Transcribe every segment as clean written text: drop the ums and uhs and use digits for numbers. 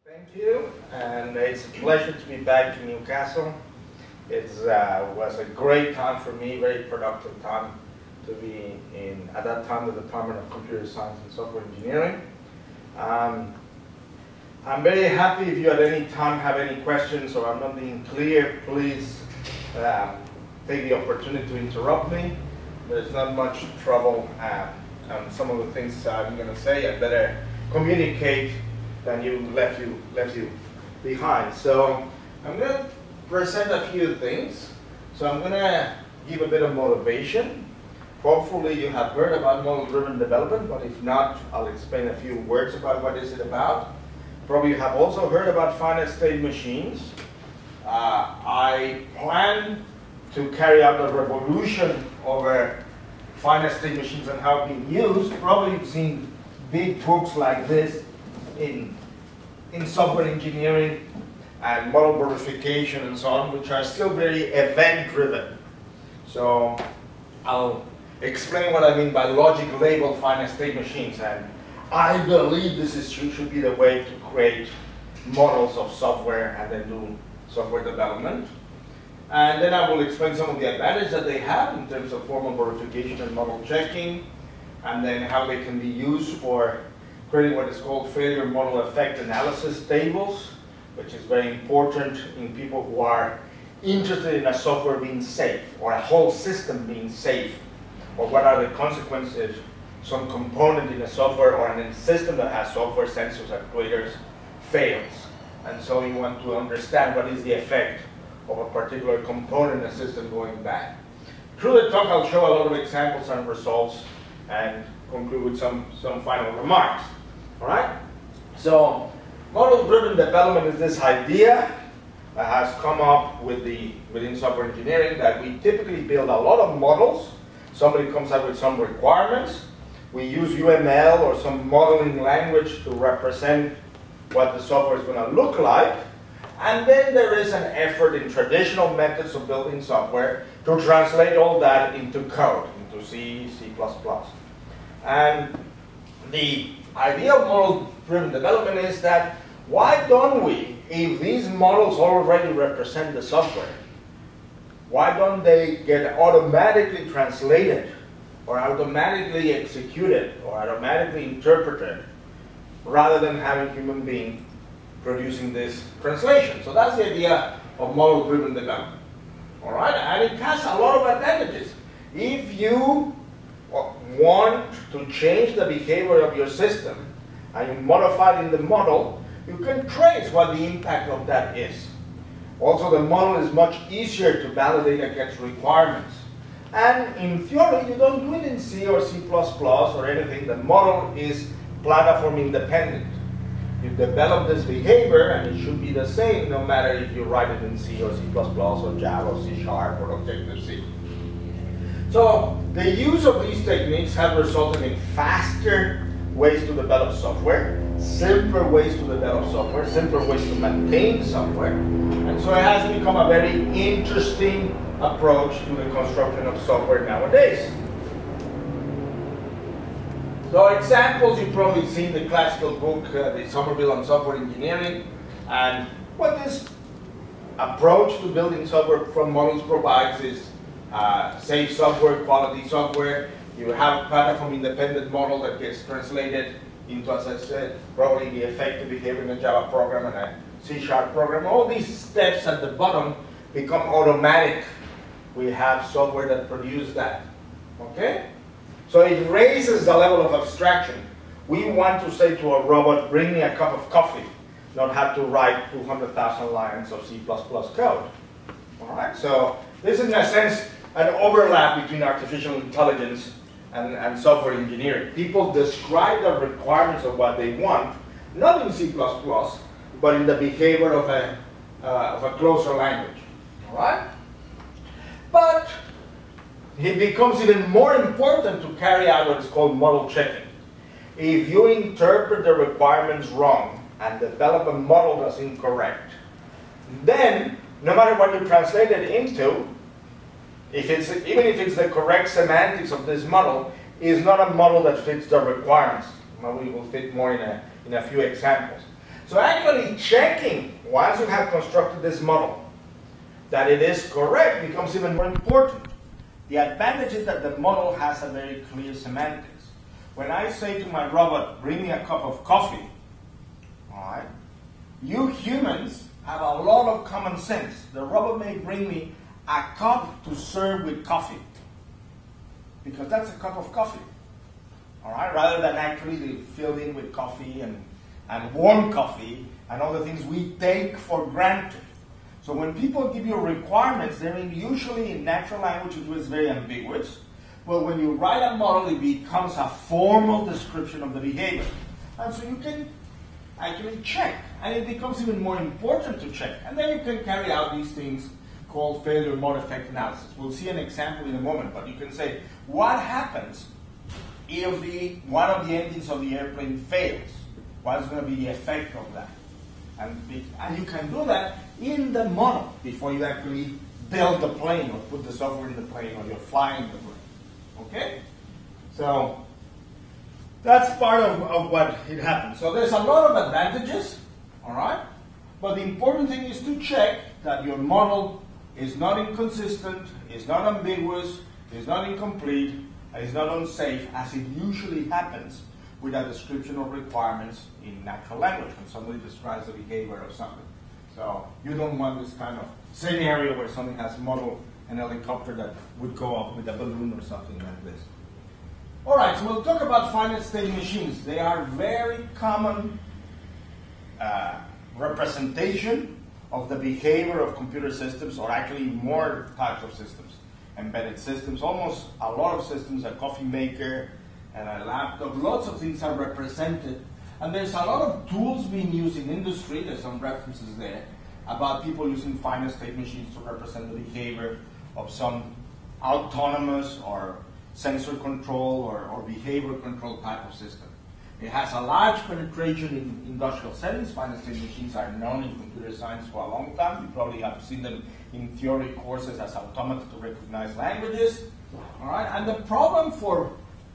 Thank you, and it's a pleasure to be back to Newcastle. It was a great time for me, very productive time to be in, at that time, the Department of Computer Science and Software Engineering. I'm very happy if you at any time have any questions or I'm not being clear, please take the opportunity to interrupt me. There's not much trouble on some of the things I'm going to say. I better communicate than left you behind. So I'm going to present a few things. So I'm going to give a bit of motivation. Hopefully you have heard about model-driven development, but if not, I'll explain a few words about what is it about. Probably you have also heard about finite state machines. I plan to carry out a revolution over finite state machines and how it's being used. Probably you've seen big books like this in software engineering and model verification and so on, which are still very event-driven. So I'll explain what I mean by logic-labeled finite state machines, and I believe this should be the way to create models of software and then do software development. And then I will explain some of the advantages that they have in terms of formal verification and model checking, and then how they can be used for creating what is called failure model effect analysis tables, which is very important in people who are interested in a software being safe or a whole system being safe, or what are the consequences if some component in a software or in a system that has software sensors, actuators, fails. And so you want to understand what is the effect of a particular component in a system going bad. Through the talk, I'll show a lot of examples and results and conclude with some final remarks. All right? So model-driven development is this idea that has come up within software engineering that we typically build a lot of models. Somebody comes up with some requirements. We use UML or some modeling language to represent what the software is going to look like. And then there is an effort in traditional methods of building software to translate all that into code, into C, C++. And the idea of model-driven development is that why don't we, if these models already represent the software, why don't they get automatically translated or automatically executed or automatically interpreted rather than having human beings producing this translation? So that's the idea of model-driven development. All right, and it has a lot of advantages. If you want to change the behavior of your system and you modify it in the model, you can trace what the impact of that is. Also, the model is much easier to validate against requirements. And in theory, you don't do it in C or C++ or anything. The model is platform independent. You develop this behavior, and it should be the same no matter if you write it in C or C++ or Java or C# or Objective-C. So the use of these techniques have resulted in faster ways to develop software, simpler ways to develop software, simpler ways to maintain software. And so it has become a very interesting approach to the construction of software nowadays. So examples, you've probably seen the classical book, the Somerville on Software Engineering, and what this approach to building software from models provides is safe software, quality software. You have a platform-independent model that gets translated into, as I said, probably the effective behavior in a Java program and a C# program. All these steps at the bottom become automatic. We have software that produces that. Okay? So it raises the level of abstraction. We want to say to a robot, bring me a cup of coffee, not have to write 200,000 lines of C++ code. All right? So this is, in a sense, an overlap between artificial intelligence and software engineering. People describe the requirements of what they want, not in C++, but in the behavior of a closer language. All right? But it becomes even more important to carry out what is called model checking. If you interpret the requirements wrong and develop a model that's incorrect, then no matter what you translate it into, even if it's the correct semantics of this model, is not a model that fits the requirements. We will fit more in a few examples. So actually checking, once you have constructed this model, that it is correct becomes even more important. The advantage is that the model has a very clear semantics. When I say to my robot, bring me a cup of coffee, all right, you humans have a lot of common sense. The robot may bring me a cup to serve with coffee, because that's a cup of coffee, all right, rather than actually filled in with coffee and warm coffee and all the things we take for granted. So when people give you requirements, they're usually in natural language, which is very ambiguous. But when you write a model, it becomes a formal description of the behavior. And so you can actually check, and it becomes even more important to check. And then you can carry out these things called failure mode effect analysis. We'll see an example in a moment, but you can say, what happens if one of the engines of the airplane fails? What is going to be the effect of that? And you can do that in the model before you actually build the plane or put the software in the plane or you're flying the plane. Okay? So that's part of what it happens. So there's a lot of advantages, all right? But the important thing is to check that your model is not inconsistent, is not ambiguous, is not incomplete, is not unsafe, as it usually happens with a description of requirements in natural language when somebody describes the behavior of something. So you don't want this kind of scenario where something has modeled an helicopter that would go up with a balloon or something like this. All right, so we'll talk about finite state machines. They are very common representation of the behavior of computer systems, or actually more types of systems. Embedded systems, almost a lot of systems, a coffee maker and a laptop, lots of things are represented. And there's a lot of tools being used in industry, there's some references there, about people using finite state machines to represent the behavior of some autonomous or sensor control or behavior control type of system. It has a large penetration in industrial settings. Finite state machines are known in computer science for a long time. You probably have seen them in theory courses as automata to recognize languages. All right, and the problem for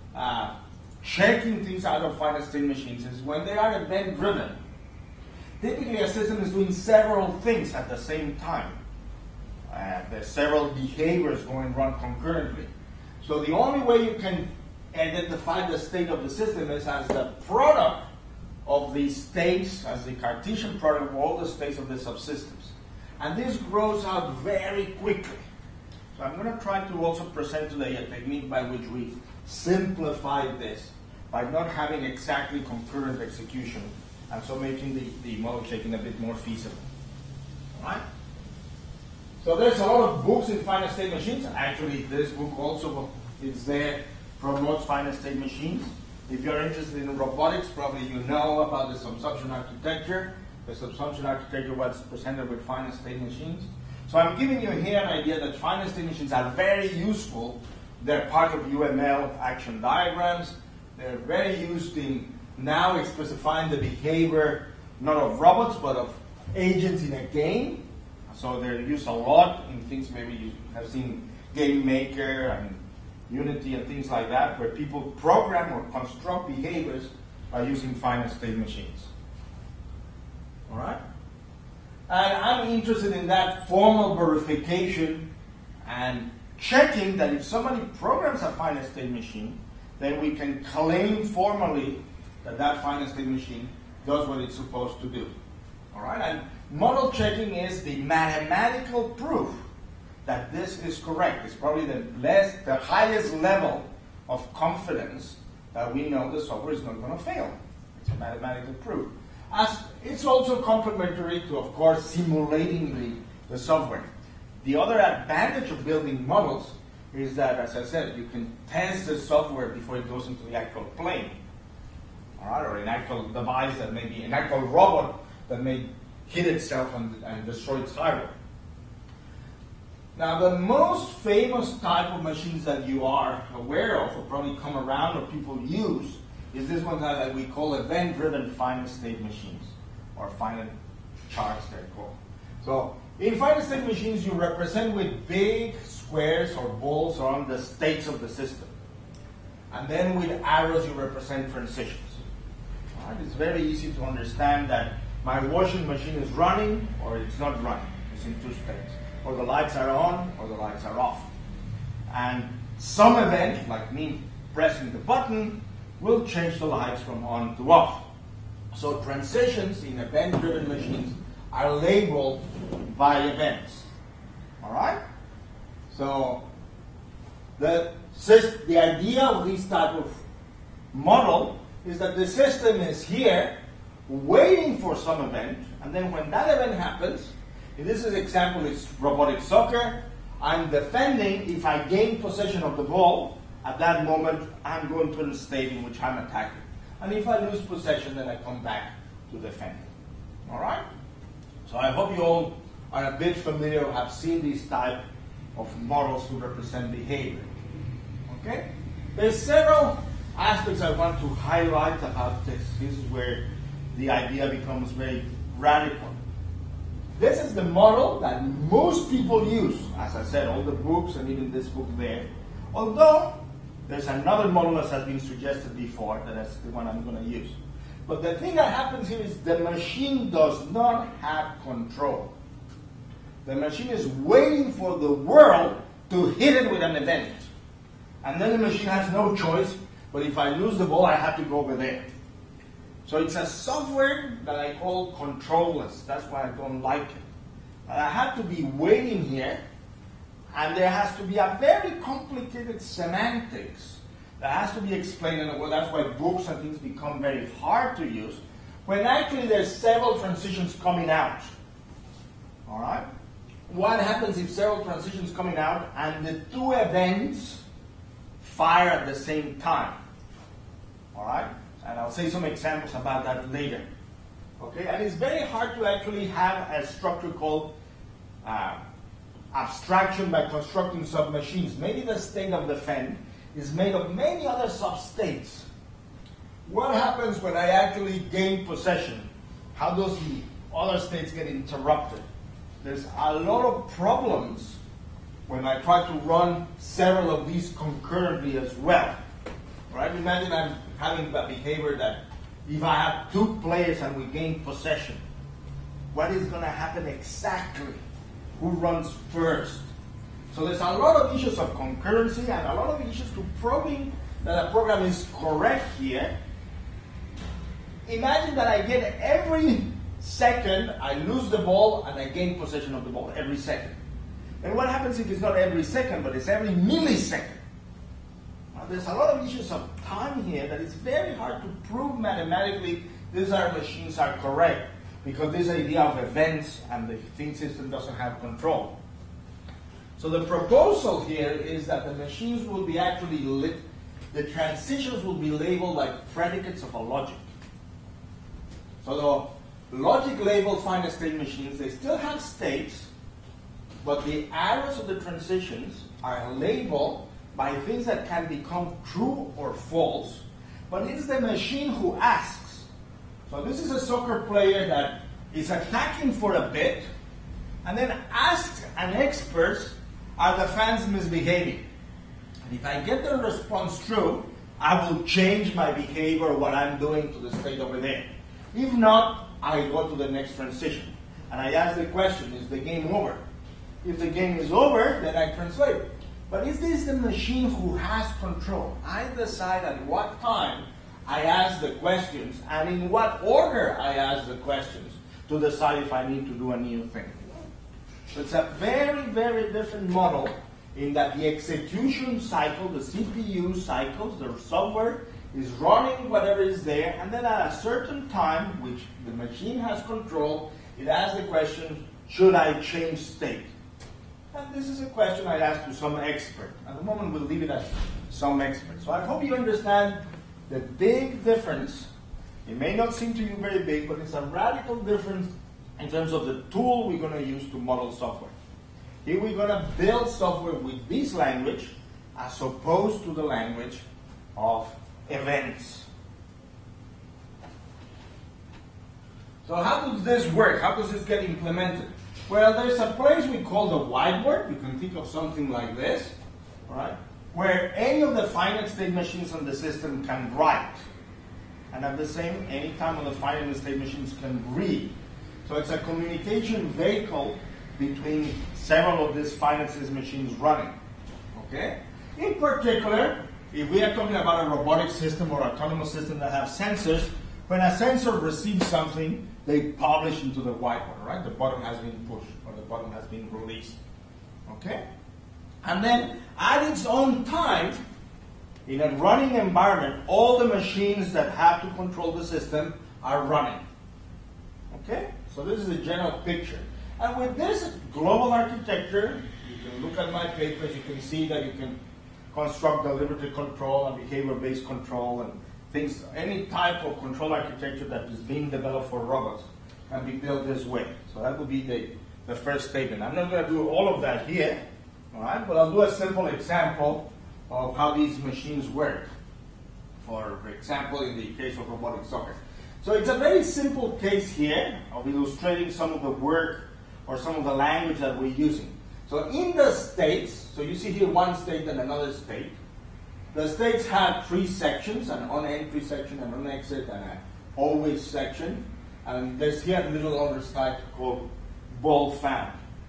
checking things out of finite state machines is when they are event driven. Typically a system is doing several things at the same time. There's several behaviors going on concurrently. So the only way you can identify the state of the system is as the product of the states, as the Cartesian product of all the states of the subsystems. And this grows out very quickly. So I'm going to try to also present today a technique by which we simplify this by not having exactly concurrent execution, and so making the model checking a bit more feasible. All right? So there's a lot of books in finite state machines. Actually, this book also is there, promotes finite state machines. If you're interested in robotics, probably you know about the subsumption architecture. The subsumption architecture was presented with finite state machines. So I'm giving you here an idea that finite state machines are very useful. They're part of UML action diagrams. They're very used in now specifying the behavior, not of robots, but of agents in a game. So they're used a lot in things maybe you have seen Game Maker and Unity and things like that, where people program or construct behaviors by using finite state machines. All right? And I'm interested in that formal verification and checking that if somebody programs a finite state machine, then we can claim formally that that finite state machine does what it's supposed to do. All right? And model checking is the mathematical proof that this is correct. It's probably the highest level of confidence that we know the software is not going to fail. It's a mathematical proof. As it's also complementary to, of course, simulating the software. The other advantage of building models is that, as I said, you can test the software before it goes into the actual plane. All right, or an actual device that may be an actual robot that may hit itself and destroy its hardware. Now, the most famous type of machines that you are aware of, or probably come around or people use, is this one that we call event-driven finite state machines, or finite charts they're called. So, in finite state machines, you represent with big squares or balls around the states of the system. And then with arrows, you represent transitions. All right? It's very easy to understand that my washing machine is running or it's not running. It's in two states. Or the lights are on or the lights are off. And some event, like me pressing the button, will change the lights from on to off. So transitions in event-driven machines are labeled by events. All right? So the idea of this type of model is that the system is here waiting for some event, and then when that event happens, in this example is robotic soccer, I'm defending. If I gain possession of the ball, at that moment I'm going to a state in which I'm attacking. And if I lose possession, then I come back to defend. All right? So I hope you all are a bit familiar, have seen these type of models to represent behavior. Okay? There's several aspects I want to highlight about this. This is where the idea becomes very radical. This is the model that most people use. As I said, all the books and even this book there. Although there's another model that has been suggested before, that's the one I'm going to use. But the thing that happens here is the machine does not have control. The machine is waiting for the world to hit it with an event. And then the machine has no choice, but if I lose the ball, I have to go over there. So it's a software that I call controlless. That's why I don't like it. But I have to be waiting here, and there has to be a very complicated semantics that has to be explained. And well, that's why books and things become very hard to use, when actually there's several transitions coming out. All right? What happens if several transitions coming out and the two events fire at the same time? All right? And I'll say some examples about that later. Okay? And it's very hard to actually have a structure called abstraction by constructing submachines. Maybe the state of defend is made of many other substates. What happens when I actually gain possession? How does the other states get interrupted? There's a lot of problems when I try to run several of these concurrently as well. Right? Imagine I'm having a behavior that if I have two players and we gain possession, what is going to happen exactly? Who runs first? So there's a lot of issues of concurrency and a lot of issues to proving that a program is correct here. Imagine that I get every second, I lose the ball and I gain possession of the ball every second. And what happens if it's not every second, but it's every millisecond? Now, there's a lot of issues of time here that it's very hard to prove mathematically these machines are correct, because this idea of events and the think system doesn't have control. So the proposal here is that the machines will be actually the transitions will be labeled like predicates of a logic. So the logic labeled finite state machines, they still have states, but the arrows of the transitions are labeled by things that can become true or false, but it's the machine who asks. So this is a soccer player that is attacking for a bit, and then asks an expert, are the fans misbehaving? And if I get the response true, I will change my behavior, what I'm doing, to the state over there. If not, I go to the next transition. And I ask the question, is the game over? If the game is over, then I translate. But is this the machine who has control? I decide at what time I ask the questions and in what order I ask the questions to decide if I need to do a new thing. So it's a very, very different model in that the execution cycle, the CPU cycles, the software is running whatever is there, and then at a certain time, which the machine has control, it asks the question, should I change state? And this is a question I ask to some expert. At the moment, we'll leave it as some expert. So I hope you understand the big difference. It may not seem to you very big, but it's a radical difference in terms of the tool we're going to use to model software. Here we're going to build software with this language as opposed to the language of events. So how does this work? How does this get implemented? Well, there's a place we call the whiteboard. You can think of something like this, all right, where any of the finite state machines on the system can write. and at the same, anytime on the final state machines can read. So it's a communication vehicle between several of these final state machines running. Okay? In particular, if we are talking about a robotic system or autonomous system that have sensors, when a sensor receives something, they publish into the whiteboard, right? The button has been pushed or the button has been released. Okay? And then at its own time, in a running environment, all the machines that have to control the system are running. Okay? So this is a general picture. And with this global architecture, you can look at my papers, you can see that you can construct deliberative control and behavior-based control and things, any type of control architecture that is being developed for robots can be built this way. So that would be the first statement. I'm not going to do all of that here, all right, but I'll do a simple example of how these machines work. For example, in the case of robotic sockets. So it's a very simple case here of illustrating some of the work or some of the language that we're using. So in the states, so you see here one state and another state. The states have three sections, an on-entry section, an on-exit, and an always section. And there's here a little other side called ball found.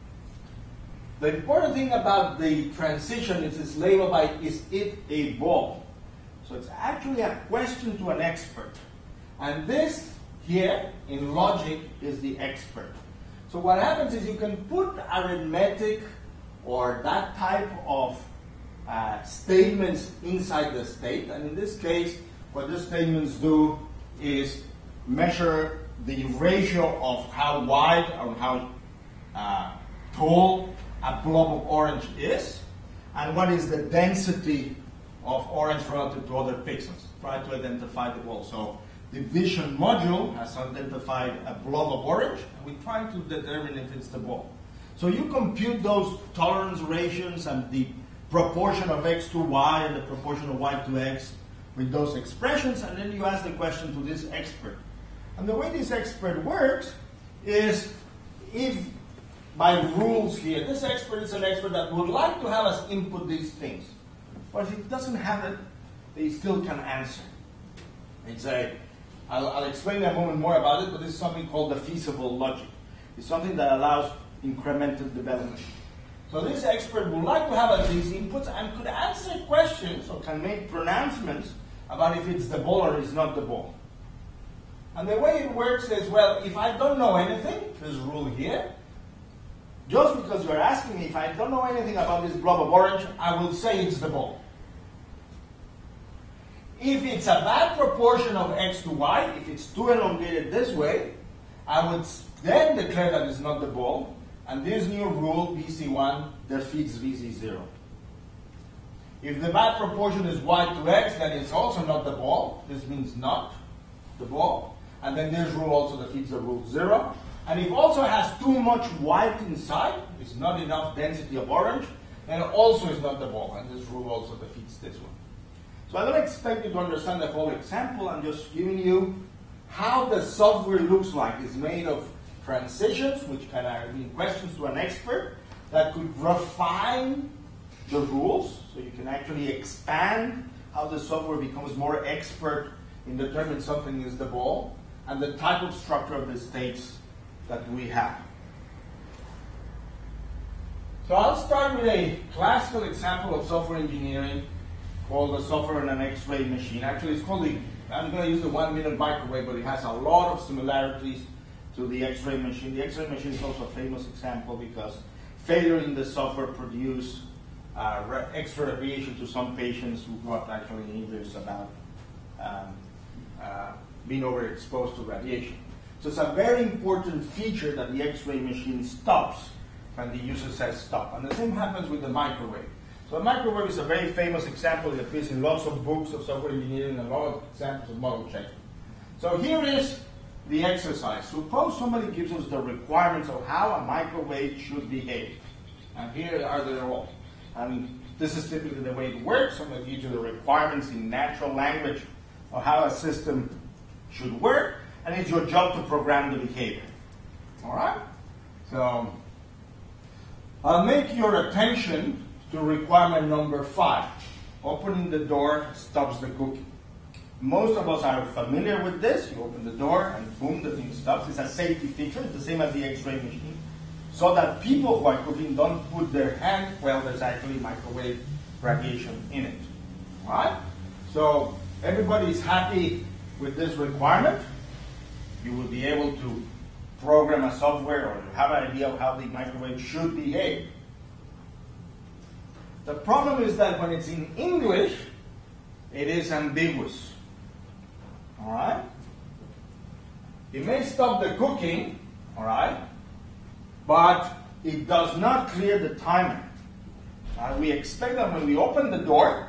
The important thing about the transition is it's labeled by, is it a ball? So it's actually a question to an expert. And this here, in logic, is the expert. So what happens is you can put arithmetic or that type of statements inside the state. And in this case, what these statements do is measure the ratio of how wide or how tall a blob of orange is, and what is the density of orange relative to other pixels. Try to identify the ball. So the vision module has identified a blob of orange, and we try to determine if it's the ball. So you compute those tolerance ratios and the proportion of x to y and the proportion of y to x with those expressions, and then you ask the question to this expert. And the way this expert works is, if by rules here, this expert is an expert that would like to have us input these things. But if it doesn't have it, they still can answer. I'll explain in a moment more about it, but this is something called the feasible logic. It's something that allows incremental development. So this expert would like to have these inputs and could answer questions or can make pronouncements about if it's the ball or it's not the ball. And the way it works is, well, if I don't know anything, this rule here, just because you're asking me if I don't know anything about this blob of orange, I will say it's the ball. If it's a bad proportion of x to y, if it's too elongated this way, I would then declare that it's not the ball, and this new rule, BC1, defeats BC0. If the bad proportion is y to x, then it's also not the ball. This means not the ball. And then this rule also defeats the rule 0. And if also has too much white inside, it's not enough density of orange, then also is not the ball. And this rule also defeats this one. So I don't expect you to understand the whole example. I'm just giving you how the software looks like. It's made of transitions, which can be questions to an expert, that could refine the rules. So you can actually expand how the software becomes more expert in determining something is the ball, and the type of structure of the states that we have. So I'll start with a classical example of software engineering called the software in an X-ray machine. Actually, it's called I'm going to use the 1-minute microwave, but it has a lot of similarities to the X-ray machine. The X-ray machine is also a famous example because failure in the software produced extra radiation to some patients who got actually injuries about being overexposed to radiation. So it's a very important feature that the X-ray machine stops when the user says stop. And the same happens with the microwave. So a microwave is a very famous example. It appears in lots of books of software engineering and a lot of examples of model checking. So here is the exercise. Suppose somebody gives us the requirements of how a microwave should behave. And here are they all. And this is typically the way it works. I'm going to give you the requirements in natural language of how a system should work. And it's your job to program the behavior. All right? So I'll make your attention to requirement number 5. Opening the door stops the cookie. Most of us are familiar with this. You open the door and boom, the thing stops. It's a safety feature. It's the same as the X-ray machine. So that people who are cooking don't put their hand, well, there's actually microwave radiation in it. All right? So everybody is happy with this requirement. You will be able to program a software or have an idea of how the microwave should behave. The problem is that when it's in English, it is ambiguous. All right? It may stop the cooking, all right, but it does not clear the timer. We expect that when we open the door,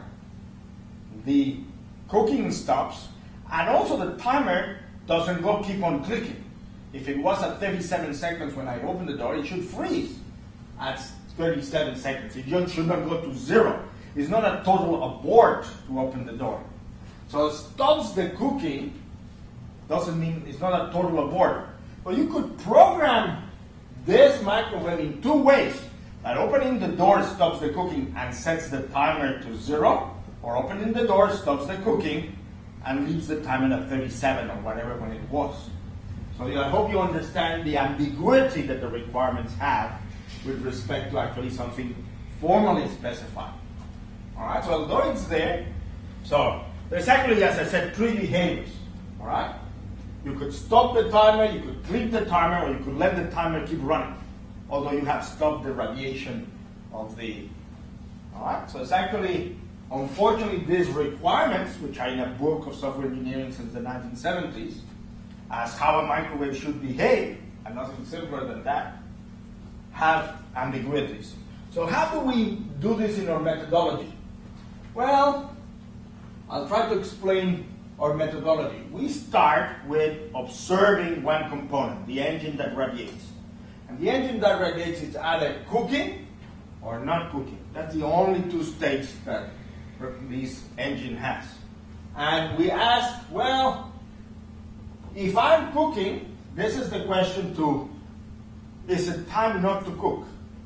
the cooking stops, and also the timer doesn't go keep on clicking. If it was at 37 seconds when I open the door, it should freeze at 37 seconds. It should not go to 0. It's not a total abort to open the door. So it stops the cooking, doesn't mean it's not a total abort. But you could program this microwave in two ways. That opening the door stops the cooking and sets the timer to 0, or opening the door stops the cooking and leaves the timer at 37 or whatever when it was. So I hope you understand the ambiguity that the requirements have with respect to actually something formally specified. All right, so although it's there, so there's actually, as I said, 3 behaviors. All right, you could stop the timer, you could click the timer, or you could let the timer keep running, although you have stopped the radiation of the. All right, so it's actually, unfortunately, these requirements, which are in a book of software engineering since the 1970s, as how a microwave should behave, and nothing simpler than that, have ambiguities. So how do we do this in our methodology? Well, I'll try to explain our methodology. We start with observing one component, the engine that radiates. And the engine that radiates is either cooking or not cooking. That's the only 2 states that this engine has. And we ask, well, if I'm cooking, this is the question to, is it time not to cook?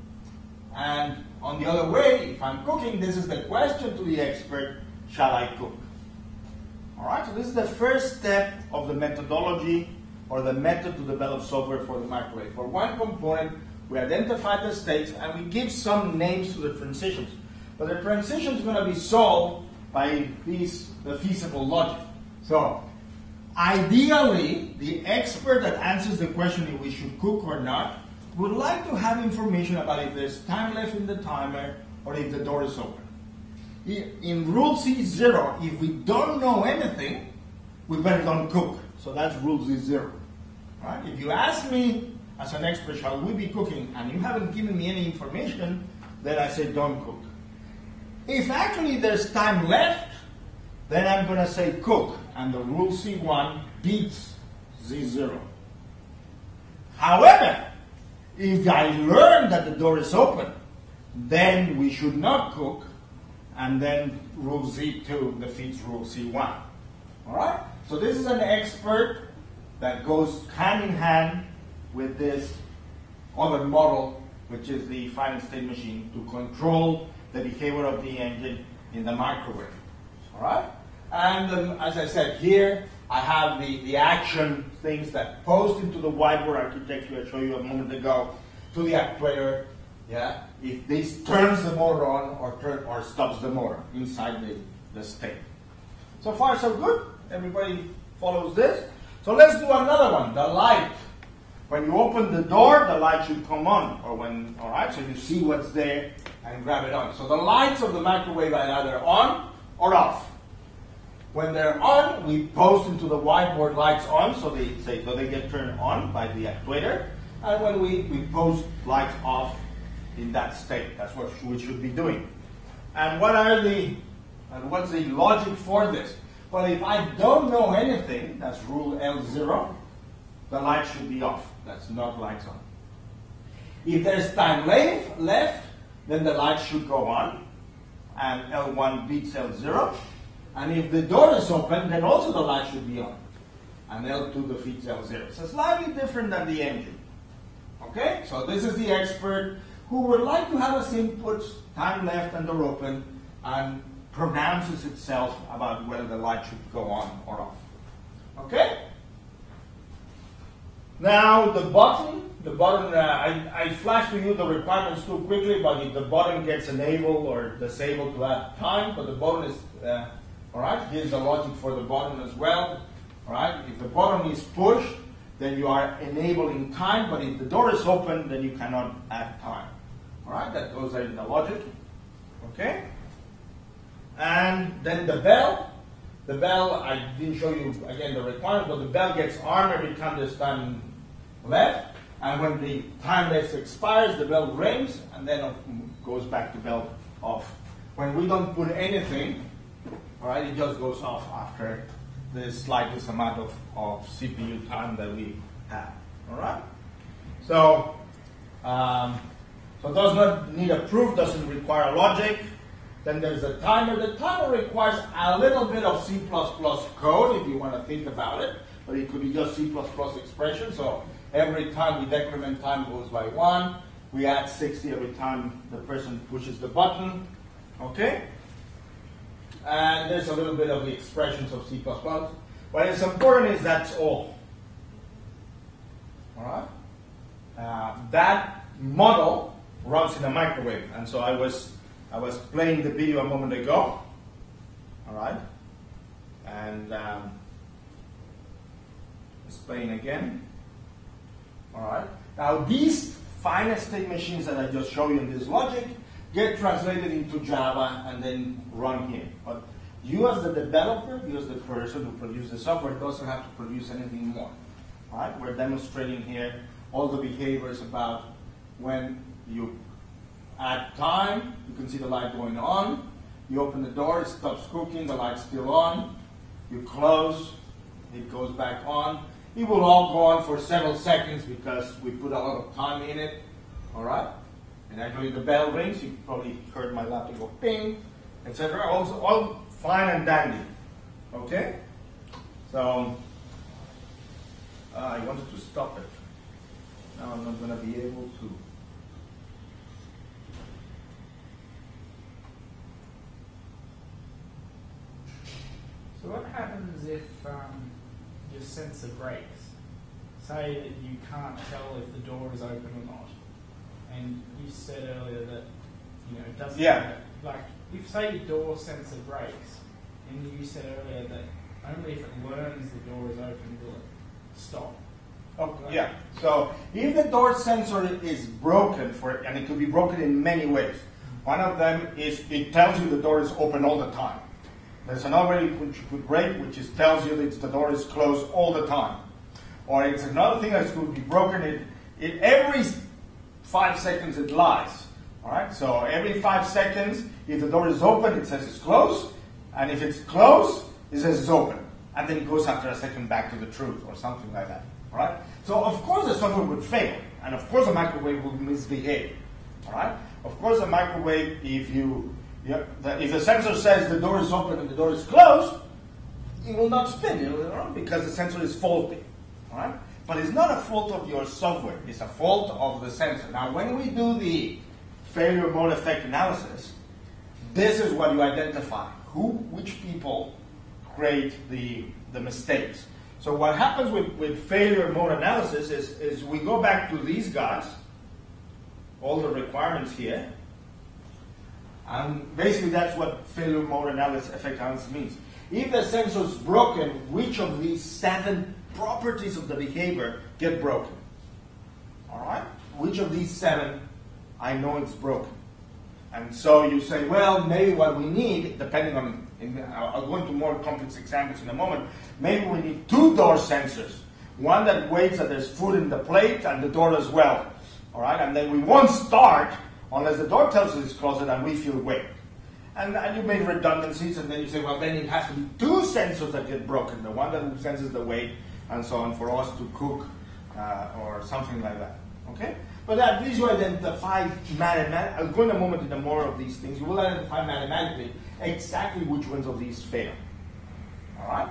And on the other way, if I'm cooking, this is the question to the expert, shall I cook? All right, so this is the first step of the methodology or the method to develop software for the microwave. For one component, we identify the states and we give some names to the transitions. But the transition is going to be solved by the feasible logic. So, ideally, the expert that answers the question if we should cook or not would like to have information about if there's time left in the timer or if the door is open. In rule C0, if we don't know anything, we better don't cook. So that's rule C0. Right? If you ask me as an expert, shall we be cooking, and you haven't given me any information, then I say don't cook. If actually there's time left, then I'm going to say cook, and the rule C1 beats Z0. However, if I learn that the door is open, then we should not cook, and then rule Z2 defeats rule C1. All right? So this is an expert that goes hand in hand with this other model, which is the final state machine, to control the behavior of the engine in the microwave. All right? And as I said here, I have the action things that post into the whiteboard architecture I showed you a moment ago to the actuator. Yeah, if this turns the motor on or stops the motor inside the state. So far, so good. Everybody follows this. So let's do another one. The light. When you open the door, the light should come on. Or when, all right, so you see what's there and grab it on. So the lights of the microwave are either on or off. When they're on, we post into the whiteboard lights on, so they get turned on by the actuator. And when we post lights off in that state, that's what we should be doing. And what's the logic for this? Well, if I don't know anything, that's rule L0, the light should be off. That's not lights on. If there's time left, then the light should go on, and L1 beats L0. And if the door is open, then also the light should be on, and L2 defeats L0. So slightly different than the engine. Okay, so this is the expert who would like to have as inputs time left and door open, and pronounces itself about whether the light should go on or off. Okay? Now the button, I flashed to you the requirements too quickly, but if the button gets enabled or disabled to add time, but the button is, all right, here's the logic for the button as well. All right, if the button is pushed, then you are enabling time, but if the door is open, then you cannot add time. All right, that goes in the logic. Okay? And then the bell, I didn't show you again the requirement, but the bell gets armed every time there's time left, and when the time left expires, the bell rings, and then goes back to bell off. When we don't put anything, all right, it just goes off after the slightest amount of CPU time that we have. All right? So, so does not need a proof, doesn't require logic. Then there's the timer. The timer requires a little bit of C++ code if you want to think about it, but it could be just C++ expression. So every time we decrement time goes by 1. We add 60 every time the person pushes the button. Okay? And there's a little bit of the expressions of C++. What is important is that's all. All right? That model runs in a microwave. And so I was playing the video a moment ago. All right? And it's playing again. All right? Now these finite state machines that I just showed you in this logic get translated into Java and then run here. But you as the developer, you as the person who produces the software, doesn't have to produce anything more. All right? We're demonstrating here all the behaviors about when you add time, you can see the light going on. You open the door, it stops cooking, the light's still on. You close, it goes back on. It will all go on for several seconds because we put a lot of time in it. All right? And actually the bell rings, you probably heard my laptop go ping, etc. Also, all fine and dandy. Okay? So, I wanted to stop it. Now I'm not going to be able to. So what happens if your sensor breaks? Say that you can't tell if the door is open or not. And you said earlier that, you know, it doesn't matter. Like, if say your door sensor breaks, and you said earlier that only if it learns the door is open will it stop. Okay, right? Yeah. So if the door sensor is broken, and it could be broken in many ways. One of them is it tells you the door is open all the time. There's another way which you could break, which is tells you that the door is closed all the time. Or it's another thing that could be broken. It every 5 seconds it lies. All right. So every 5 seconds, if the door is open, it says it's closed, and if it's closed, it says it's open, and then it goes after a second back to the truth or something like that. All right. So of course the software would fail, and of course the microwave will misbehave. All right. Of course the microwave, if the sensor says the door is open and the door is closed, it will not spin, because the sensor is faulty. All right? But it's not a fault of your software. It's a fault of the sensor. Now, when we do the failure mode effect analysis, this is what you identify. Which people create the mistakes. So what happens with failure mode analysis is we go back to these guys, all the requirements here, and basically that's what failure mode effect analysis means. If the sensor is broken, which of these 7 properties of the behavior get broken? All right? Which of these 7 I know it's broken? And so you say, well, maybe what we need, depending on, I'll go into more complex examples in a moment, maybe we need 2 door sensors. One that waits that there's food in the plate and the door as well. All right? And then we won't start unless the door tells us it's closed and we feel weight. And you make redundancies, and then you say, well, then it has to be 2 sensors that get broken, the one that senses the weight and so on for us to cook or something like that. Okay? But at least you identify mathematically. I'll go in a moment into more of these things. You will identify mathematically exactly which ones of these fail. All right?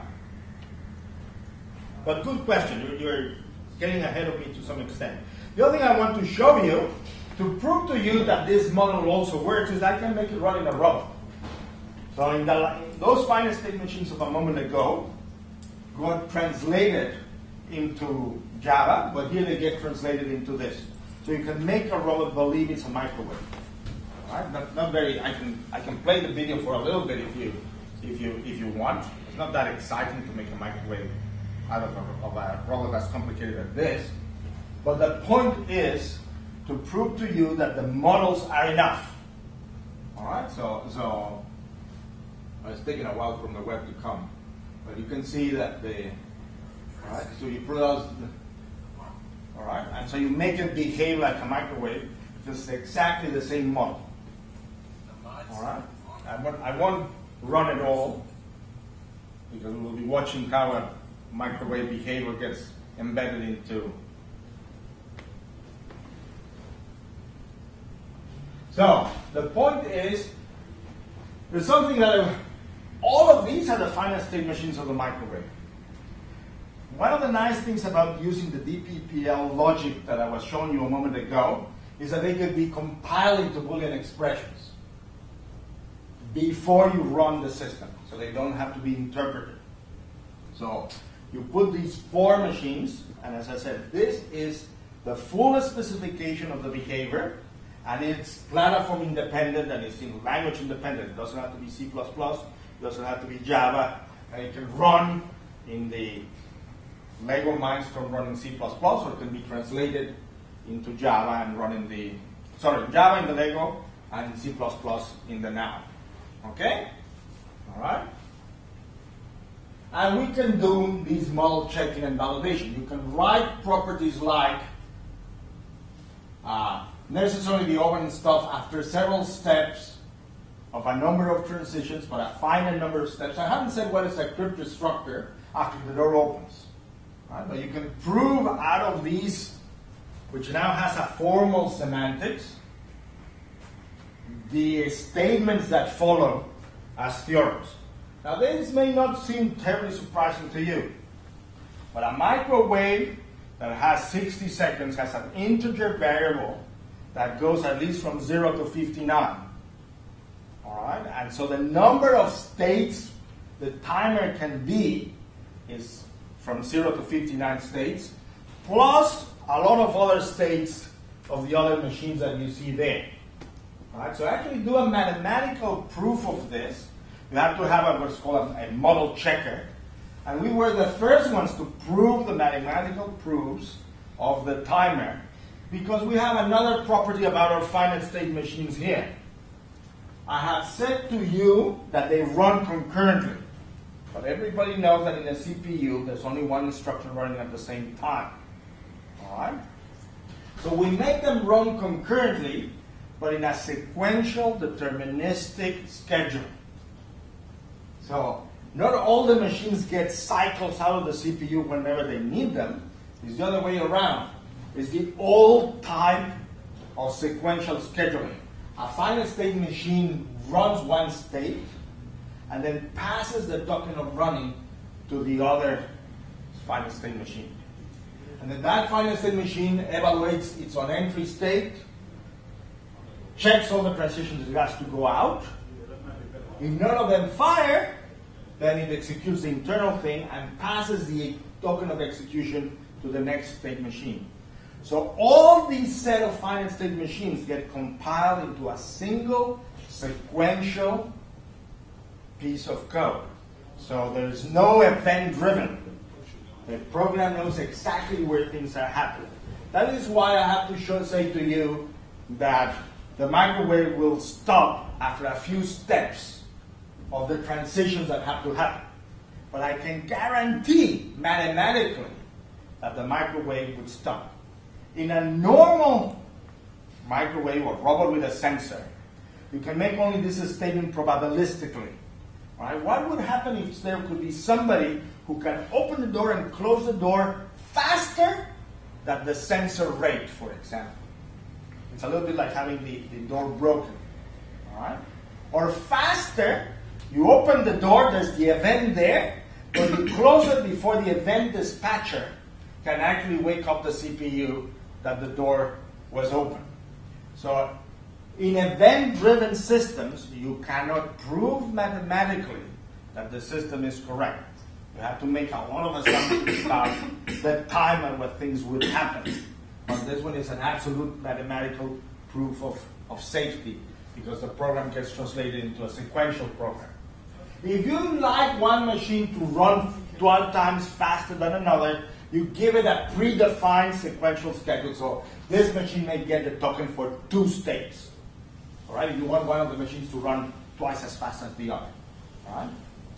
But good question. You're getting ahead of me to some extent. The other thing I want to show you, to prove to you that this model also works, is I can make it run in a robot. So in those finite state machines of a moment ago got translated into Java, but here they get translated into this. So you can make a robot believe it's a microwave. All right? Not very. I can play the video for a little bit if you want. It's not that exciting to make a microwave out of a robot that's complicated as this. But the point is to prove to you that the models are enough. All right. So it's taking a while from the web to come, but you can see that all right. So you put those. All right, and so you make it behave like a microwave, just exactly the same model. All right, I won't run it all because we'll be watching how a microwave behavior gets embedded into. So the point is, there's something that all of these are the finite state machines of the microwave. One of the nice things about using the DPPL logic that I was showing you a moment ago is that they could be compiled into Boolean expressions before you run the system, so they don't have to be interpreted. So you put these 4 machines, and as I said, this is the fullest specification of the behavior, and it's platform independent and it's in language independent. It doesn't have to be C++, it doesn't have to be Java, and it can run in the Lego Mindstorm running C++, or it can be translated into Java and run in Java in the Lego and C++ in the now. Okay? All right? And we can do these model checking and validation. You can write properties like necessarily be open stuff after several steps of a number of transitions, but a finite number of steps. I haven't said what is a crypt structure after the door opens. Right? But you can prove out of these, which now has a formal semantics, the statements that follow as theorems. Now this may not seem terribly surprising to you, but a microwave that has 60 seconds has an integer variable that goes at least from 0 to 59. All right? And so the number of states the timer can be is from 0 to 59 states, plus a lot of other states of the other machines that you see there. All right? So actually do a mathematical proof of this. You have to have what's called a model checker. And we were the first ones to prove the mathematical proofs of the timer, because we have another property about our finite state machines here. I have said to you that they run concurrently. But everybody knows that in a CPU, there's only one instruction running at the same time. All right? So we make them run concurrently, but in a sequential, deterministic schedule. So not all the machines get cycles out of the CPU whenever they need them. It's the other way around. It's the old type of sequential scheduling. A finite state machine runs one state, and then passes the token of running to the other finite state machine. And then that finite state machine evaluates its own entry state, checks all the transitions it has to go out. If none of them fire, then it executes the internal thing and passes the token of execution to the next state machine. So all these set of finite state machines get compiled into a single sequential piece of code. So there's no event driven. The program knows exactly where things are happening. That is why I have to say to you that the microwave will stop after a few steps of the transitions that have to happen. But I can guarantee mathematically that the microwave would stop. In a normal microwave or robot with a sensor, you can make only this statement probabilistically. Right? What would happen if there could be somebody who can open the door and close the door faster than the sensor rate, for example? It's a little bit like having the door broken. All right? Or faster, you open the door, there's the event there, but you close it before the event dispatcher can actually wake up the CPU that the door was open. So in event-driven systems, you cannot prove mathematically that the system is correct. You have to make a lot of assumptions about the time and what things would happen. But this one is an absolute mathematical proof of safety, because the program gets translated into a sequential program. If you like one machine to run 12 times faster than another, you give it a predefined sequential schedule. So this machine may get the token for 2 states. All right? If you want one of the machines to run twice as fast as the other. All right?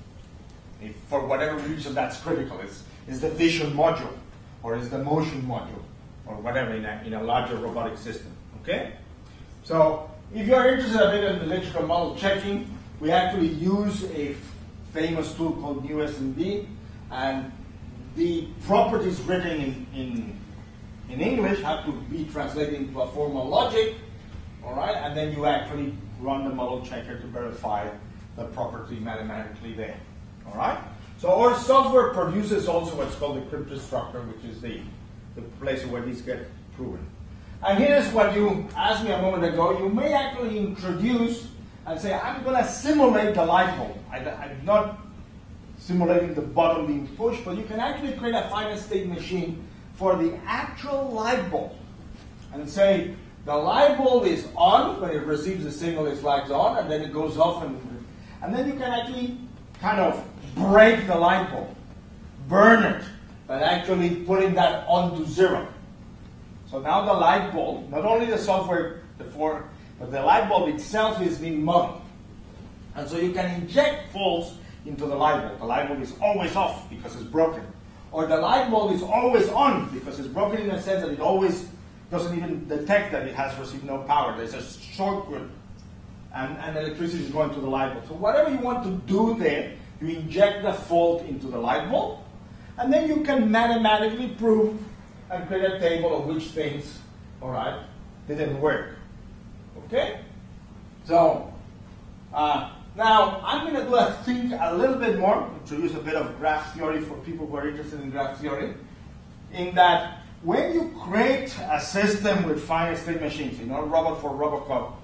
If for whatever reason that's critical, is the vision module, or is the motion module, or whatever in a larger robotic system. Okay? So if you're interested a bit in electrical model checking, we actually use a famous tool called newsmd, and the properties written in English have to be translated into a formal logic, all right, and then you actually run the model checker to verify the property mathematically there, all right. So our software produces also what's called the cryptostructure, which is the place where these get proven. And here's what you asked me a moment ago. You may actually introduce and say, I'm going to simulate the light bulb. I'm not simulating the button being pushed, but you can actually create a finite state machine for the actual light bulb. And say, the light bulb is on, when it receives the signal it lights on, and then it goes off, and then you can actually kind of break the light bulb, burn it, but actually putting that onto 0. So now the light bulb, not only the software before, but the light bulb itself is being modeled. And so you can inject faults into the light bulb. The light bulb is always off because it's broken. Or the light bulb is always on because it's broken in the sense that it always doesn't even detect that it has received no power. There's a short circuit and electricity is going to the light bulb. So whatever you want to do there, you inject the fault into the light bulb, and then you can mathematically prove and create a table of which things, all right, didn't work. Okay? So, now I'm going to do a little bit more, introduce a bit of graph theory for people who are interested in graph theory, in that when you create a system with finite state machines, Robot for Robocop,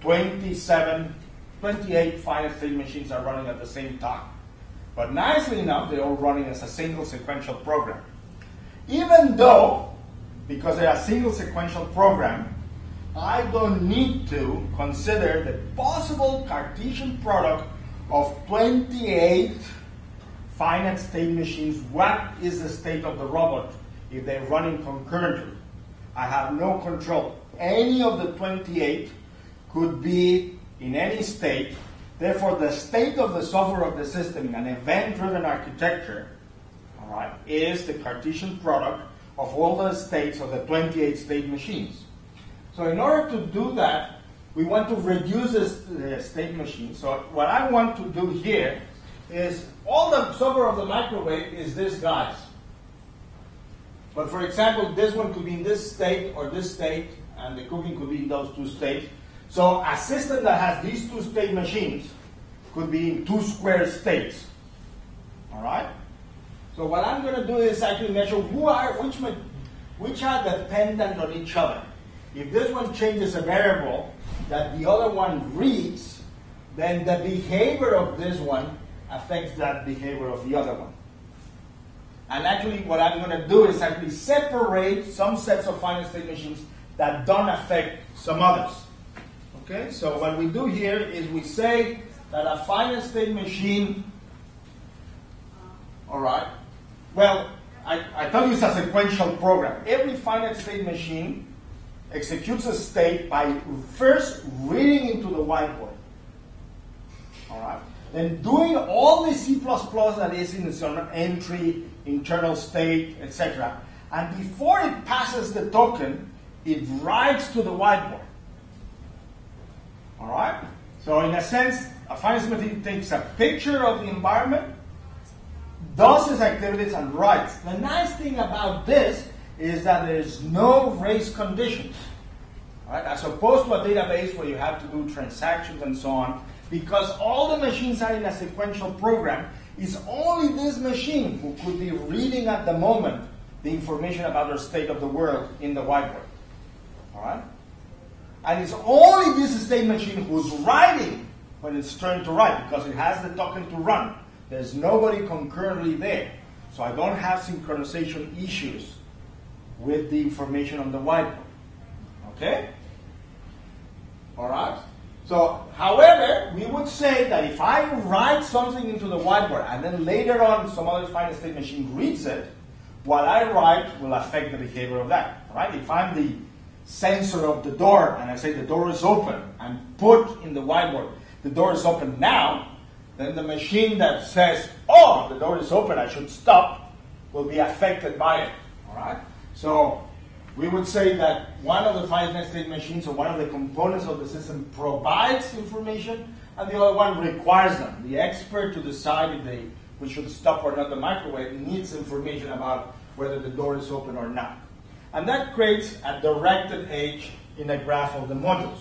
28 finite state machines are running at the same time. But nicely enough, they're all running as a single sequential program. Even though, because they're a single sequential program, I don't need to consider the possible Cartesian product of 28 finite state machines. What is the state of the robot if they're running concurrently? I have no control. Any of the 28 could be in any state. Therefore, the state of the software of the system in an event-driven architecture, all right, is the Cartesian product of all the states of the 28 state machines. So in order to do that, we want to reduce the state machine. So what I want to do here is all the software of the microwave is this, guys. But for example, this one could be in this state or this state, and the cooking could be in those 2 states. So a system that has these 2 state machines could be in 2 square states. All right? So what I'm going to do is actually measure which are dependent on each other. If this one changes a variable that the other one reads, then the behavior of this one affects that behavior of the other one. And actually what I'm going to do is actually separate some sets of finite state machines that don't affect some others. Okay, so what we do here is we say that a finite state machine, all right, well, I tell you it's a sequential program. Every finite state machine executes a state by first reading into the whiteboard, all right, then doing all the C++ that is in some entry, internal state, etc. And before it passes the token, it writes to the whiteboard. All right? So in a sense, a finite state machine takes a picture of the environment, does its activities, and writes. The nice thing about this is that there's no race conditions. All right? As opposed to a database where you have to do transactions and so on, because all the machines are in a sequential program, it's only this machine who could be reading at the moment the information about the state of the world in the whiteboard. All right? And it's only this state machine who's writing when it's turned to write, because it has the token to run. There's nobody concurrently there. So I don't have synchronization issues with the information on the whiteboard. Okay? All right? So, however, we would say that if I write something into the whiteboard and then later on some other finite state machine reads it, what I write will affect the behavior of that. Right? If I'm the sensor of the door and I say the door is open and put in the whiteboard, the door is open now, then the machine that says, oh, the door is open, I should stop, will be affected by it. All right? So we would say that one of the finite state machines or one of the components of the system provides information and the other one requires them. The expert to decide if we should stop or not the microwave needs information about whether the door is open or not. And that creates a directed edge in a graph of the modules.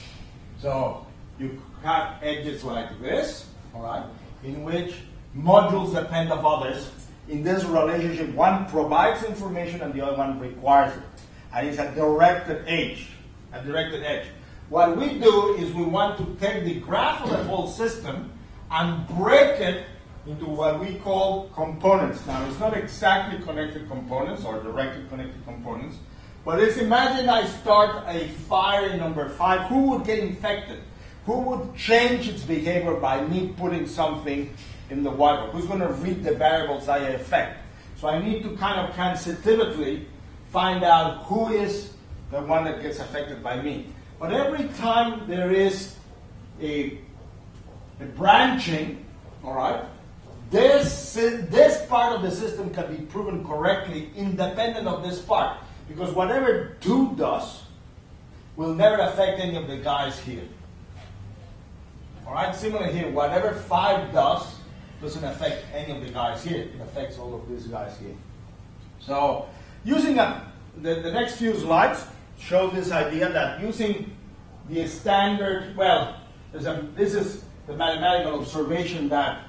So you have edges like this, all right, in which modules depend on others. In this relationship, one provides information and the other one requires it. And it's a directed edge. What we do is we want to take the graph of the whole system and break it into what we call components. Now, it's not exactly connected components or directly connected components, but let's imagine I start a fire in number 5. Who would get infected? Who would change its behavior by me putting something in the whiteboard? Who's going to read the variables I affect? So I need to kind of transitively find out who is the one that gets affected by me. But every time there is a branching, all right, this part of the system can be proven correctly independent of this part. Because whatever 2 does will never affect any of the guys here. All right, similarly here, whatever 5 does doesn't affect any of the guys here. It affects all of these guys here. So using the next few slides show this idea that using the standard, well, this is the mathematical observation that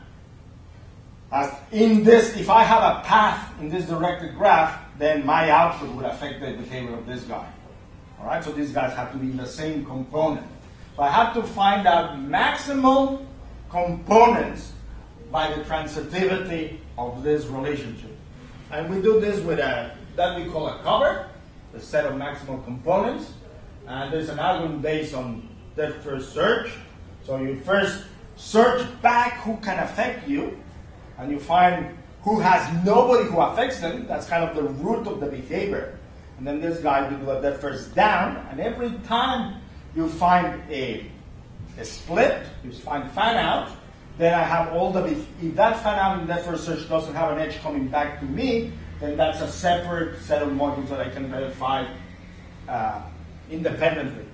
in this, if I have a path in this directed graph, then my output would affect the behavior of this guy. All right, so these guys have to be in the same component. So I have to find out maximal components by the transitivity of this relationship. And we do this with that we call a cover, the set of maximal components. And there's an algorithm based on that first search. So you first search back who can affect you, and you find who has nobody who affects them. That's kind of the root of the behavior. And then this guy, you do a that first down, and every time you find a split, you find fan out, then I have all the, if that fan out in that first search doesn't have an edge coming back to me, then that's a separate set of modules that I can verify independently.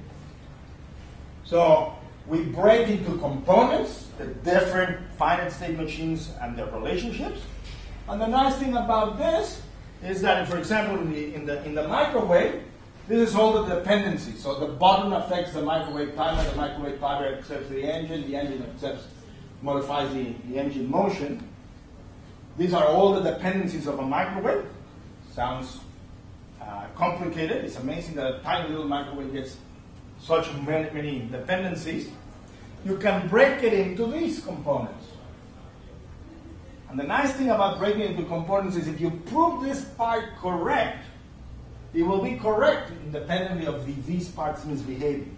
So we break into components, the different finite state machines and their relationships. And the nice thing about this is that, for example, in the microwave, this is all the dependencies. So the button affects the microwave timer accepts the engine modifies the engine motion. These are all the dependencies of a microwave. Sounds complicated. It's amazing that a tiny little microwave gets such many dependencies. You can break it into these components. And the nice thing about breaking it into components is if you prove this part correct, it will be correct independently of these parts misbehaving.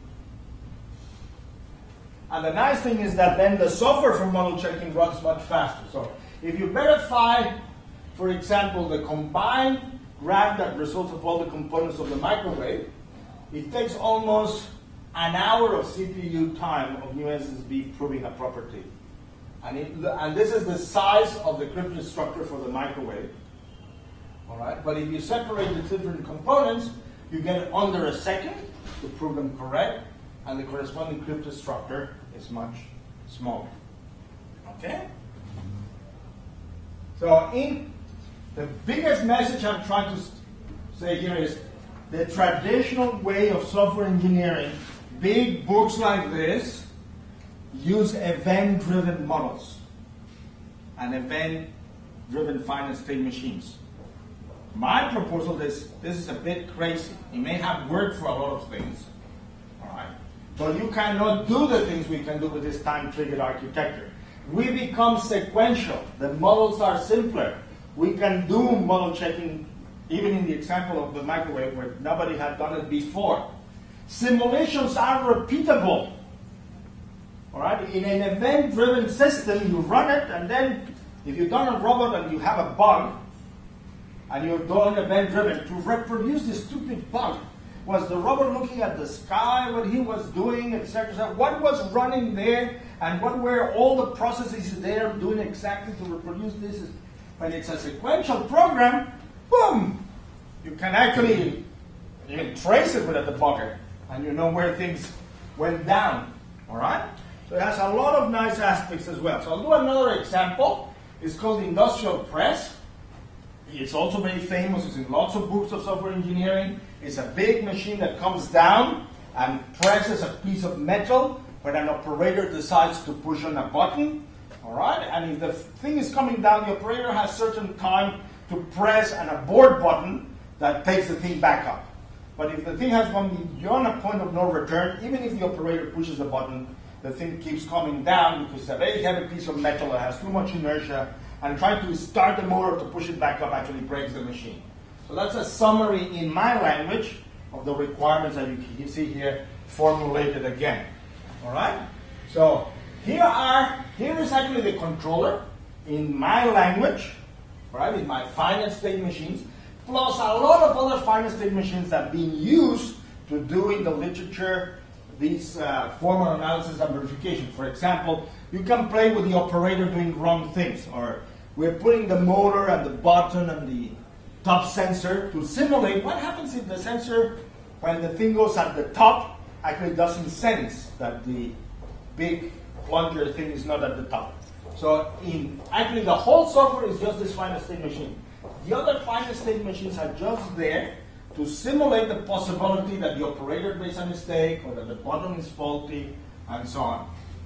And the nice thing is that then the software for model checking runs much faster. So if you verify, for example, the combined graph that results of all the components of the microwave, it takes almost an hour of CPU time of NewSSB proving a property. And this is the size of the crypto structure for the microwave. All right? But if you separate the different components, you get under a second to prove them correct, and the corresponding crypto structure is much smaller. Okay? So the biggest message I'm trying to say here is the traditional way of software engineering, big books like this, use event-driven models and event-driven finite state machines. My proposal is this is a bit crazy. It may have worked for a lot of things, All right? So you cannot do the things we can do with this time-triggered architecture. We become sequential. The models are simpler. We can do model checking, even in the example of the microwave where nobody had done it before. Simulations are repeatable. All right? In an event-driven system, you run it, and then if you've done a robot and you have a bug, and you're doing event-driven, to reproduce this stupid bug, was the robot looking at the sky, what he was doing, etc.? What was running there, and what were all the processes there doing exactly to reproduce this? When it's a sequential program, boom! You can actually even trace it with a debugger, and you know where things went down. All right? So it has a lot of nice aspects as well. So I'll do another example. It's called the industrial press. It's also very famous. It's in lots of books of software engineering. It's a big machine that comes down and presses a piece of metal when an operator decides to push on a button. All right? And if the thing is coming down, the operator has certain time to press an abort button that takes the thing back up. But if the thing has gone beyond a point of no return, even if the operator pushes the button, the thing keeps coming down because it's a very heavy piece of metal that has too much inertia, and trying to start the motor to push it back up actually breaks the machine. So that's a summary in my language of the requirements that you see here formulated again. All right? So here is actually the controller in my language, right? In my finite state machines, plus a lot of other finite state machines that have been used to do in the literature these formal analysis and verification. For example, you can play with the operator doing wrong things, or we're putting the motor and the button and the top sensor to simulate what happens if the sensor, when the thing goes at the top, actually doesn't sense that the big plunger thing is not at the top. So actually the whole software is just this finite state machine. The other finite state machines are just there to simulate the possibility that the operator makes a mistake or that the button is faulty and so on.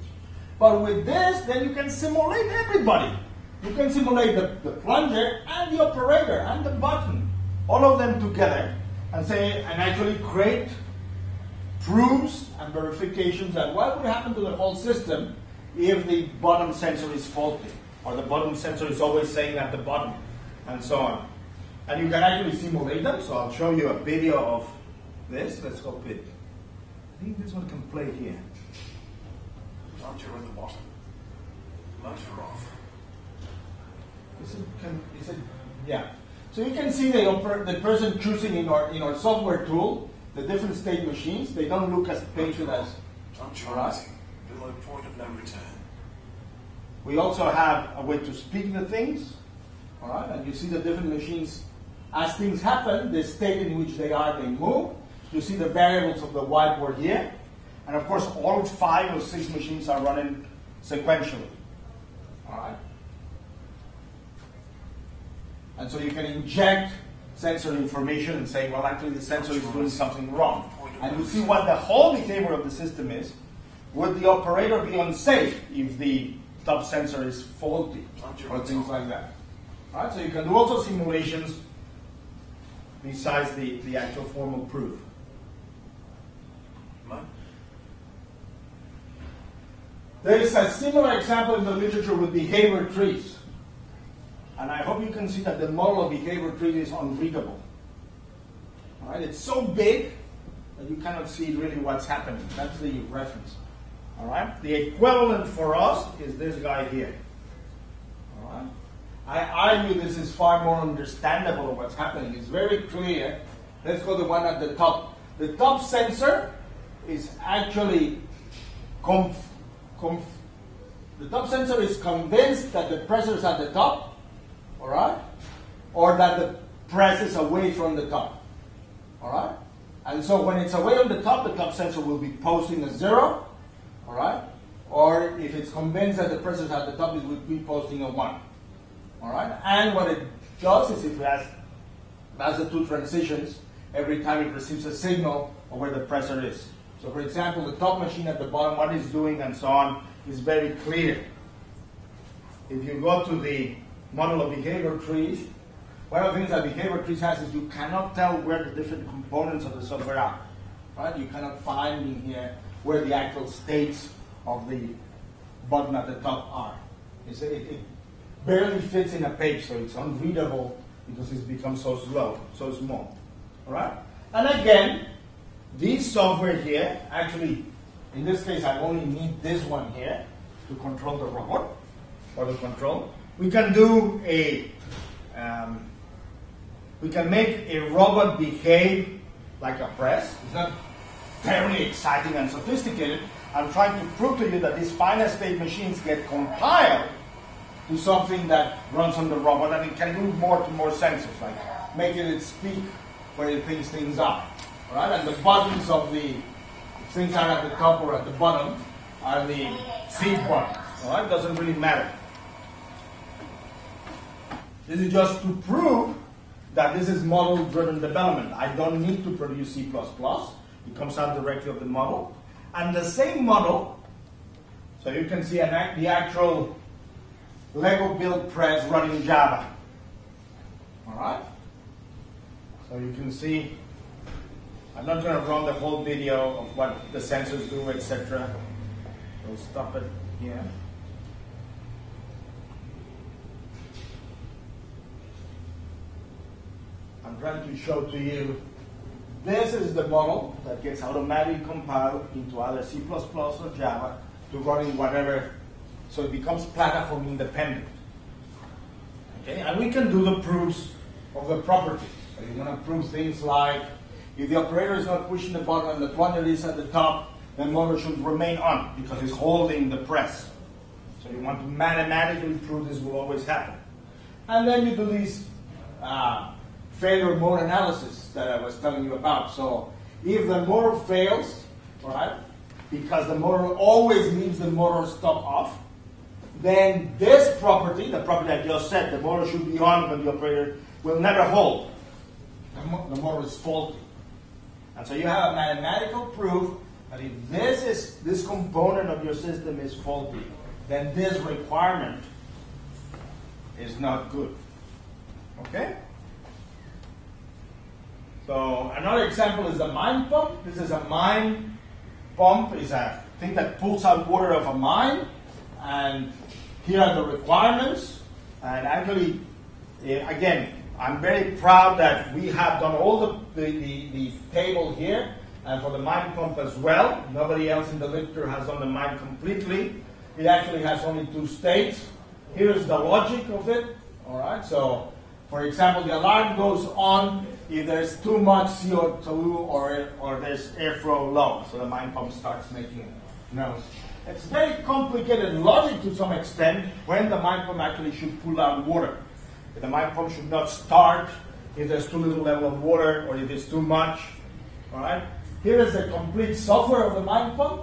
But with this, then you can simulate everybody. You can simulate the plunger and the operator and the button, all of them together, and actually create proofs and verifications that what would happen to the whole system if the bottom sensor is faulty, or the bottom sensor is always saying at the bottom, and so on. And you can actually simulate them, so I'll show you a video of this. Let's hope I think this one can play here. Plunger at the bottom. Motor off. Yeah. So you can see the person choosing in our software tool the different state machines. They don't look as painted as. Puncturizing. Below point of no return. We also have a way to speak the things. All right, and you see the different machines as things happen. The state in which they are, they move. You see the variables of the whiteboard here, and of course, all 5 or 6 machines are running sequentially. All right. And so you can inject sensor information and say, well, actually the sensor is doing something wrong. And you see what the whole behavior of the system is. Would the operator be unsafe if the top sensor is faulty or things like that? All right, so you can do also simulations besides the actual formal proof. There is a similar example in the literature with behavior trees. And I hope you can see that the model of behavior tree is unreadable. All right, it's so big that you cannot see really what's happening. That's the reference. All right, the equivalent for us is this guy here. All right, I argue this is far more understandable of what's happening. It's very clear. Let's go to the one at the top. The top sensor is actually the top sensor is convinced that the pressure is at the top. All right? Or that the press is away from the top. All right? And so when it's away on the top sensor will be posting a 0. All right? Or if it's convinced that the pressure is at the top, it will be posting a 1. All right? And what it does is it has the 2 transitions every time it receives a signal of where the pressure is. So for example, the top machine at the bottom, what it's doing and so on, is very clear. If you go to the model of behavior trees, one of the things that behavior trees has is you cannot tell where the different components of the software are. right? You cannot find in here where the actual states of the button at the top are. It barely fits in a page, so it's unreadable because it's become so small. All right? And again, this software here, actually, in this case, I only need this one here to control the robot, or the control. We can do we can make a robot behave like a press. It's not very exciting and sophisticated. I'm trying to prove to you that these finite state machines get compiled to something that runs on the robot, and it can do more to more sensors, like making it speak where it thinks things are. All right? And the buttons of the things are at the top or at the bottom are the feed buttons. All right? Doesn't really matter. This is just to prove that this is model-driven development. I don't need to produce C++. It comes out directly of the model. And the same model, so you can see the actual Lego build press running Java. All right? So you can see, I'm not going to run the whole video of what the sensors do, etc. We'll stop it here. I'm trying to show to you, this is the model that gets automatically compiled into either C++ or Java to run in whatever, so it becomes platform independent. Okay, and we can do the proofs of the properties. So you want to prove things like, if the operator is not pushing the button and the pointer is at the top, the motor should remain on because it's holding the press. So you want to mathematically prove this will always happen. And then you do these failure mode analysis that I was telling you about. So if the motor fails, all right, because the motor always leaves the motor stop off, then this property, the property I just said, the motor should be on when the operator will never hold. The motor is faulty. And so you have a mathematical proof that if this component of your system is faulty, then this requirement is not good. Okay? So another example is the mine pump. This is a mine pump. It's a thing that pulls out water of a mine. And here are the requirements. And actually, again, I'm very proud that we have done all the table here, and for the mine pump as well. Nobody else in the literature has done the mine completely. It actually has only 2 states. Here's the logic of it. All right. So, for example, the alarm goes on if there's too much CO2 or there's airflow low. So the mine pump starts making noise. It's very complicated logic to some extent when the mine pump actually should pull out water. The mine pump should not start if there's too little level of water or if it's too much. All right. Here is the complete software of the mine pump.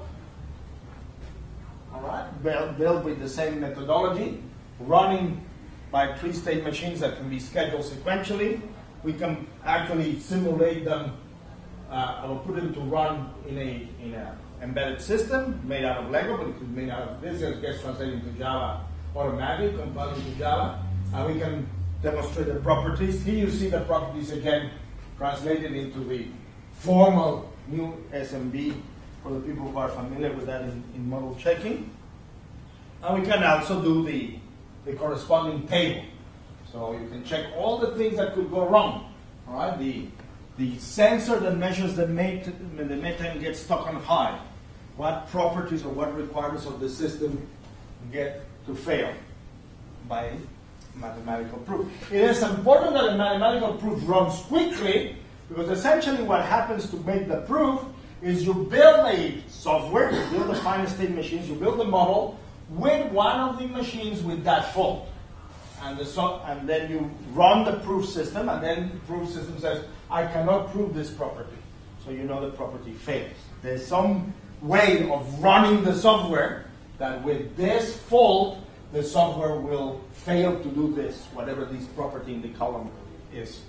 All right. Built with the same methodology, running by 3-state machines that can be scheduled sequentially. We can actually simulate them. I will put them to run in a embedded system made out of Lego, but it could be made out of this. It gets translated into Java automatically, compiled into Java, and we can demonstrate the properties. Here you see the properties again translated into the formal new SMB for the people who are familiar with that in model checking. And we can also do the corresponding table. So you can check all the things that could go wrong. All right, the sensor that measures the methane gets stuck on high. What properties or what requirements of the system get to fail by mathematical proof. It is important that a mathematical proof runs quickly, because essentially what happens to make the proof is you build a software, you build the finite state machines, you build the model with one of the machines with that fault. And then you run the proof system, and then the proof system says, I cannot prove this property. So you know the property fails. There's some way of running the software that with this fault, the software will fail to do this, whatever this property in the column is.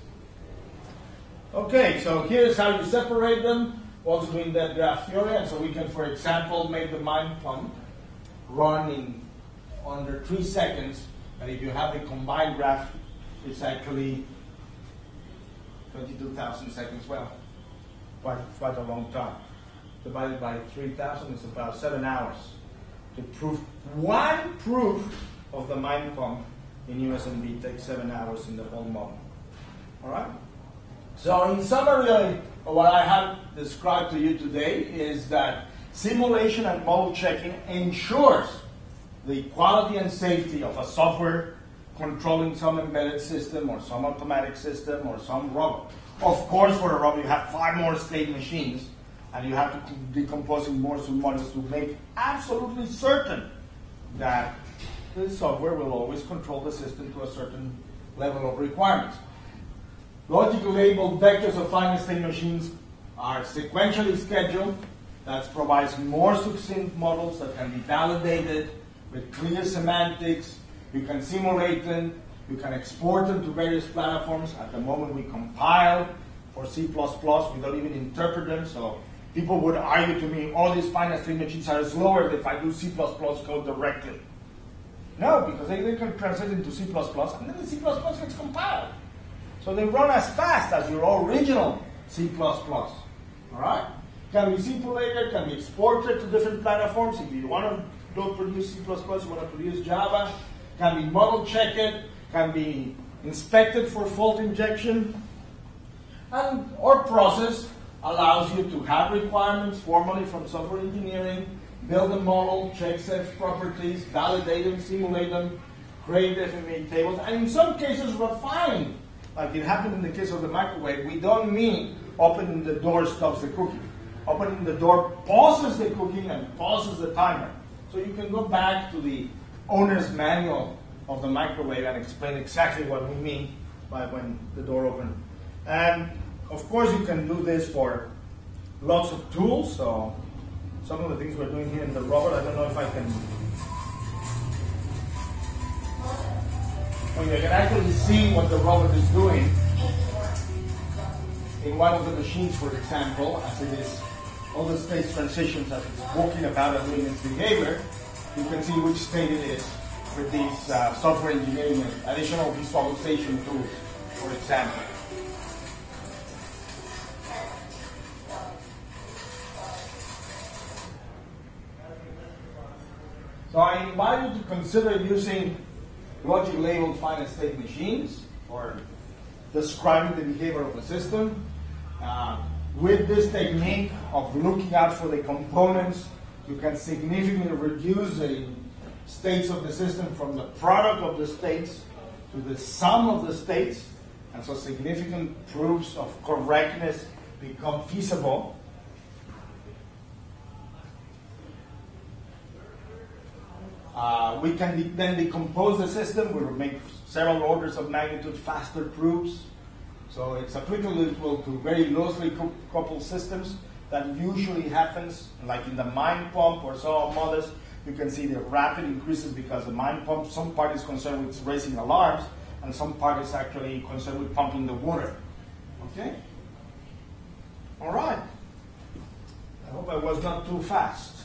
Okay, so here's how you separate them, also doing that graph theory. And so we can, for example, make the mine pump run in under 3 seconds. And if you have the combined graph, it's actually 22,000 seconds. Well, quite a long time. Divided by 3,000 is about 7 hours to prove one proof of the mind pump in USMB takes 7 hours in the whole model. All right. So in summary, what I have described to you today is that simulation and model checking ensures the quality and safety of a software controlling some embedded system or some automatic system or some robot. Of course, for a robot, you have 5 more state machines, and you have to decompose in more submodels to make absolutely certain that the software will always control the system to a certain level of requirements. Logically labeled vectors of finite state machines are sequentially scheduled. That provides more succinct models that can be validated with clear semantics. You can simulate them. You can export them to various platforms. At the moment we compile for C++, we don't even interpret them. So people would argue to me, all these finite state machines are slower if I do C++ code directly. No, because they can translate into C++, and then the C++ gets compiled. So they run as fast as your original C++. All right? Can be simulated, can be exported to different platforms. If you want to don't produce C++, you want to produce Java. Can be model checked, can be inspected for fault injection. And our process allows you to have requirements formally from software engineering, build a model, check safe properties, validate them, simulate them, create FMEA tables, and in some cases refine. Like it happened in the case of the microwave. We don't mean opening the door stops the cooking. Opening the door pauses the cooking and pauses the timer. So you can go back to the owner's manual of the microwave and explain exactly what we mean by when the door opens. And of course you can do this for lots of tools. So some of the things we're doing here in the robot, I don't know if I can. Well, you can actually see what the robot is doing in one of the machines, for example, as it is all the state transitions as it's walking about and doing its behavior. You can see which state it is with these software engineering and additional visualization tools, for example. So I invite you to consider using logic-labeled finite state machines for describing the behavior of a system. With this technique of looking out for the components, you can significantly reduce the states of the system from the product of the states to the sum of the states, and so significant proofs of correctness become feasible. We can then decompose the system. We will make several orders of magnitude faster proofs. So it's applicable to very loosely coupled systems. That usually happens, like in the mind pump or some models. You can see the rapid increases because the mind pump, some part is concerned with raising alarms, and some part is actually concerned with pumping the water. Okay? All right. I hope I was not too fast.